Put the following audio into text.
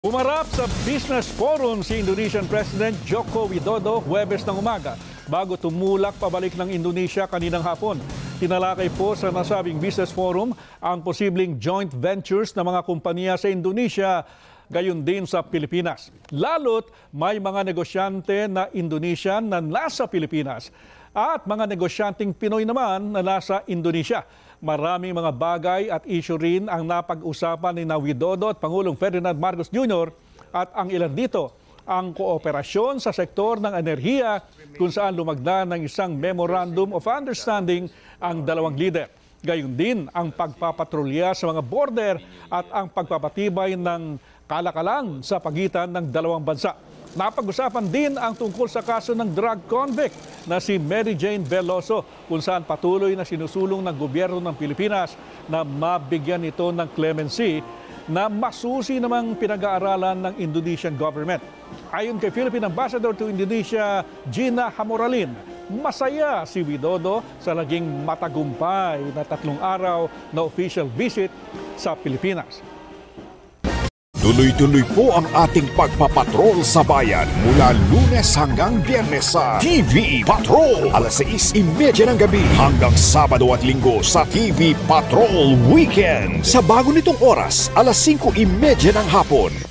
Umarap sa Business Forum si Indonesian President Joko Widodo Huwebes ng umaga bago tumulak pabalik ng Indonesia kaninang hapon. Tinalakay po sa nasabing Business Forum ang posibleng joint ventures ng mga kumpanya sa Indonesia, gayon din sa Pilipinas. Lalo't may mga negosyante na Indonesian na nasa Pilipinas at mga negosyanteng Pinoy naman na nasa Indonesia. Maraming mga bagay at issue rin ang napag-usapan ni Widodo at Pangulong Ferdinand Marcos Jr. at ang ilan dito ang kooperasyon sa sektor ng enerhiya kung saan lumagda ng isang Memorandum of Understanding ang dalawang leader. Gayon din ang pagpapatrolya sa mga border at ang pagpapatibay ng kalakalan sa pagitan ng dalawang bansa. Napag-usapan din ang tungkol sa kaso ng drug convict na si Mary Jane Veloso kung saan patuloy na sinusulong ng gobyerno ng Pilipinas na mabigyan ito ng clemency na masusi namang pinag-aaralan ng Indonesian government. Ayon kay Philippine Ambassador to Indonesia, Gina Hamoralin, masaya si Widodo sa naging matagumpay na 3 araw na official visit sa Pilipinas. Tuloy-tuloy po ang ating pagpapatrol sa bayan mula Lunes hanggang Biyernes sa TV Patrol. Alas 6:30 ng gabi hanggang Sabado at Linggo sa TV Patrol Weekend. Sa bago nitong oras, alas 5:30 ng hapon.